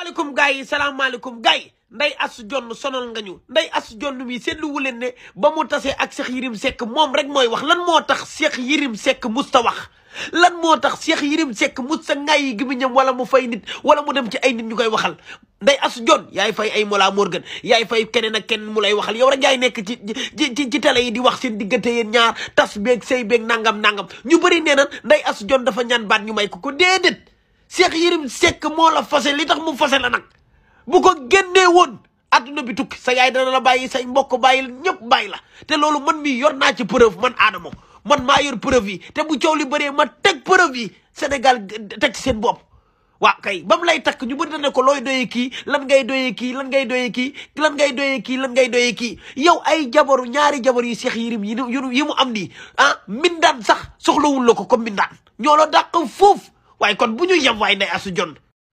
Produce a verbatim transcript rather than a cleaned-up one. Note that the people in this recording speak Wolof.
salaamaaleykum gars yi salaamaaleykum gars yi Ndeye Astou Dione sonal nga ñu Ndeye Astou Dione mi seetlu wu leen ne ba mu tasee ak Cheikh Yérim Seck moom rek mooy wax lan moo tax Cheikh Yérim Seck musta wax lan moo tax Cheikh Yérim Seck musta ngay gi mu ñëm wala mu fay nit wala mu dem ci ay nit ñu koy waxal Ndeye Astou Dione yaay fay ay Mollah Morgun yaay fay keneen ak kenn mu lay waxal yow rek yaay nekk ci ci ci télé yi di wax seen diggante yéen ñaar tas beeg sëy beeg nangam nangam ñu bëri nee na Ndeye Astou Dione dafa ñaan baat ñu may ko ko déedéet Cheikh Yérim Seck moo la fase li tax mu fase la nag bu ko génnee woon adduna bi tukki sa yaay dana la bàyyi say mbokk bàyyi ñëpp bàyyi la te loolu man mi yor naa ci preuve man Adamo man maa yor preuve yi te bu coow li bëree ma teg preuve yi Sénégal teg ci seen bopp waaw kay ba mu lay takk ñu bëri ne ko looy doyee kii lan ngay doyee kii lan ngay doyee kii lan ngay doyee kii lan ngay doyee kii yow ay jabaru ñaari jabar yu Cheikh Yérim yi yi mu am nii ah mbindaan sax soxlawul la ko comme mbindaan ñoo la dàq foofu waaye kon bu ñu yem waaye Ndeye Astou Dione